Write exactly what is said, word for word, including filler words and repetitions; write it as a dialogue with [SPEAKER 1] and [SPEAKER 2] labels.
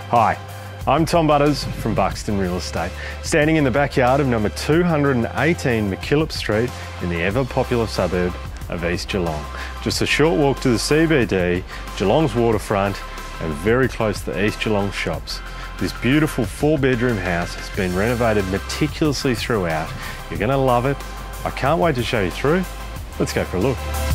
[SPEAKER 1] Hi, I'm Tom Butters from Buxton Real Estate, standing in the backyard of number two hundred eighteen McKillop Street in the ever popular suburb of East Geelong. Just a short walk to the C B D, Geelong's waterfront, and very close to the East Geelong shops. This beautiful four bedroom house has been renovated meticulously throughout. You're going to love it. I can't wait to show you through. Let's go for a look.